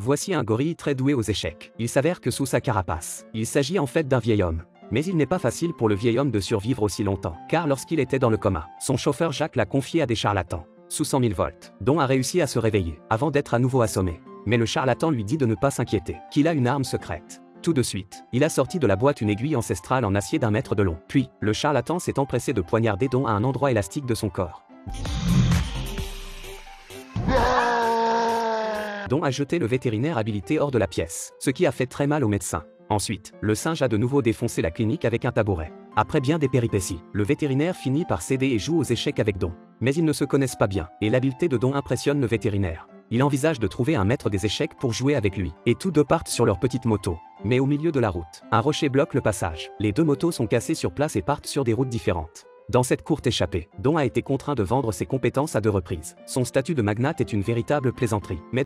Voici un gorille très doué aux échecs. Il s'avère que sous sa carapace, il s'agit en fait d'un vieil homme. Mais il n'est pas facile pour le vieil homme de survivre aussi longtemps, car lorsqu'il était dans le coma, son chauffeur Jacques l'a confié à des charlatans. Sous 100 000 volts, Don a réussi à se réveiller, avant d'être à nouveau assommé. Mais le charlatan lui dit de ne pas s'inquiéter, qu'il a une arme secrète. Tout de suite, il a sorti de la boîte une aiguille ancestrale en acier d'1 mètre de long. Puis, le charlatan s'est empressé de poignarder Don à un endroit élastique de son corps. Don a jeté le vétérinaire habilité hors de la pièce, ce qui a fait très mal au médecin. Ensuite, le singe a de nouveau défoncé la clinique avec un tabouret. Après bien des péripéties, le vétérinaire finit par céder et joue aux échecs avec Don. Mais ils ne se connaissent pas bien, et l'habileté de Don impressionne le vétérinaire. Il envisage de trouver un maître des échecs pour jouer avec lui, et tous deux partent sur leur petite moto. Mais au milieu de la route, un rocher bloque le passage. Les deux motos sont cassées sur place et partent sur des routes différentes. Dans cette courte échappée, Don a été contraint de vendre ses compétences à 2 reprises. Son statut de magnate est une véritable plaisanterie. Mais